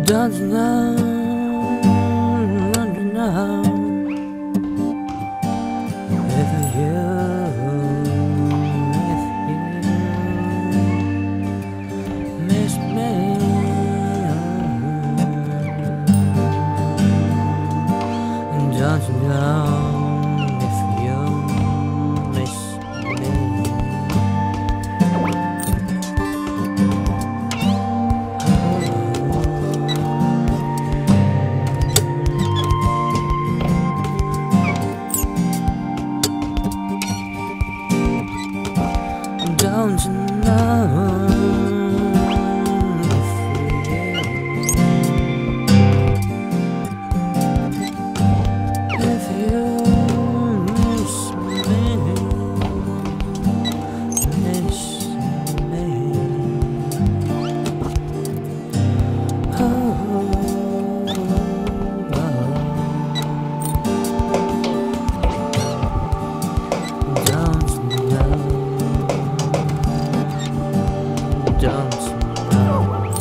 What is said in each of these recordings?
Don't you know, don't you know, if you miss me, don't you know, if you miss me. Don't you know, if you miss me, oh, don't you know? Don't you know?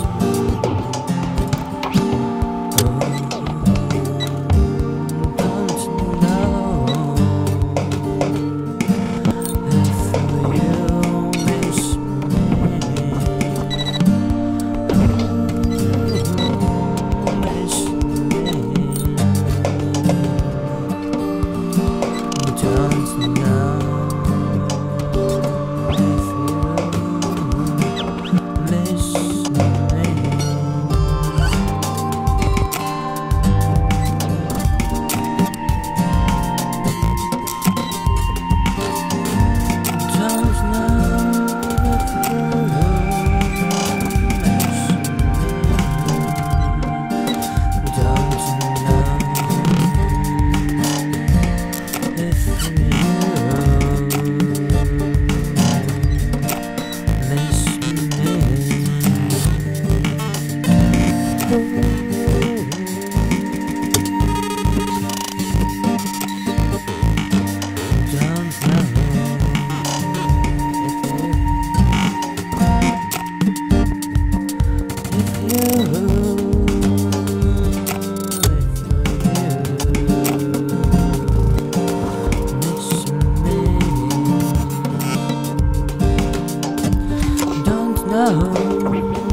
Don't you know? If you miss me, miss me. Don't you know? Don't know.